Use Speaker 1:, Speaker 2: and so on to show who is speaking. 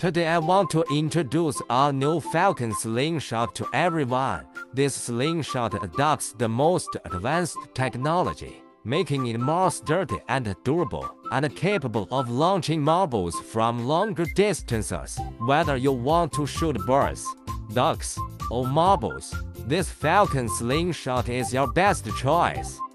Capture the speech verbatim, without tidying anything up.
Speaker 1: Today I want to introduce our new Falcon slingshot to everyone. This slingshot adopts the most advanced technology, making it more sturdy and durable, and capable of launching marbles from longer distances. Whether you want to shoot birds, ducks, or marbles, this Falcon slingshot is your best choice.